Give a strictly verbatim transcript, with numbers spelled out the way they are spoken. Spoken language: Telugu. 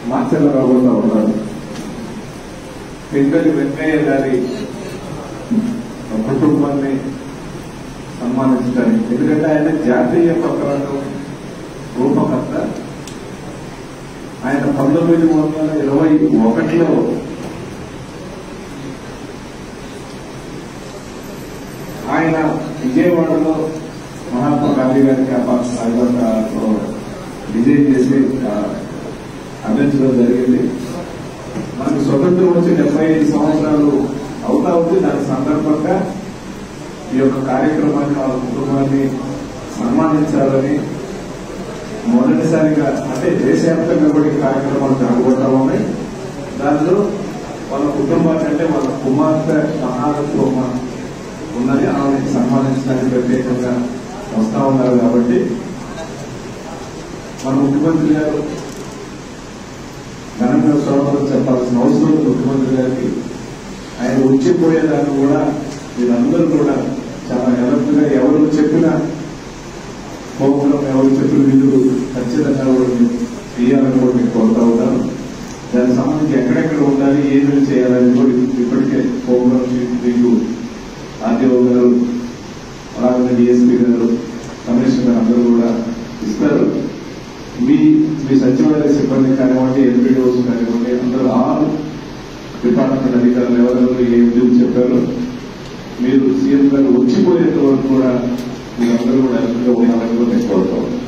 మార్చలు రాకుండా ఉన్నారు. పెద్దలు వెంకయ్య గారి కుటుంబాన్ని సన్మానించడానికి, ఎందుకంటే ఆయన జాతీయ పతాకం రూపకర్త. ఆయన పంతొమ్మిది వందల ఇరవై ఒకటిలో ఆయన విజయవాడలో మహాత్మా గాంధీ గారికి సాయిబాబాతో విజయం చేసి అందించడం జరిగింది. మనకు స్వతంత్రం వచ్చి డెబ్బై ఐదు సంవత్సరాలు అవుతా ఉంది. దాని సందర్భంగా ఈ యొక్క కార్యక్రమాన్ని వాళ్ళ కుటుంబాన్ని సన్మానించాలని మొదటిసారిగా, అంటే దేశవ్యాప్తంగా కూడా ఈ కార్యక్రమాలు జరగబోతా ఉన్నాయి. దాంట్లో వాళ్ళ కుటుంబాన్ని, అంటే వాళ్ళ కుమార్తె మహాలక్ష్మ ఉన్నది, ఆమెకి సన్మానించడానికి ప్రత్యేకంగా వస్తా ఉన్నారు. కాబట్టి మన ముఖ్యమంత్రి గారు ఘనంగా స్వాగతం చెప్పాల్సిన అవసరం ముఖ్యమంత్రి గారికి. ఆయన వచ్చిపోయేదాన్ని కూడా వీరందరూ కూడా చాలా ఎలర్ట్గా ఎవరు చెప్పిన ప్రోగ్రాం, ఎవరు చెప్పిన విధులు ఖచ్చితంగా కూడా చేయాలని కూడా మీకు కోరుతా ఉంటాను. దానికి సంబంధించి ఎక్కడెక్కడ ఉండాలి, ఏమేమి చేయాలని కూడా ఇప్పటికే ప్రోగ్రాం మీకు ఆర్టీఓ గారు, అలాగే డిఎస్పీ గారు, కమిషనర్ గారు అందరూ కూడా ఇస్తారు. మీ మీ సచివాలయ సిబ్బంది కానివ్వండి, ఎంపీడీఓస్ కానివ్వండి, అందరూ ఆల్ డిపార్ట్మెంట్ అధికారులు ఎవరెవరు ఏ విధులు చెప్పారో మీరు సీఎం గారు వచ్చిపోయేంత వరకు కూడా మీరందరూ కూడా ఎలర్ట్గా ఉండాలని కూడా నేను కోరుతాను.